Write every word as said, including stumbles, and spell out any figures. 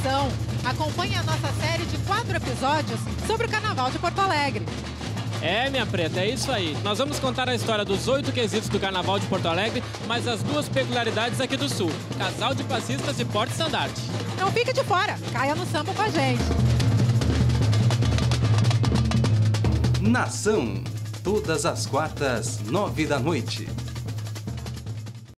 Nação. Acompanhe a nossa série de quatro episódios sobre o Carnaval de Porto Alegre. É, minha preta, é isso aí. Nós vamos contar a história dos oito quesitos do Carnaval de Porto Alegre, mas as duas peculiaridades aqui do Sul. Casal de passistas e porta-estandarte. Não fique de fora, caia no samba com a gente. Nação, todas as quartas, nove da noite.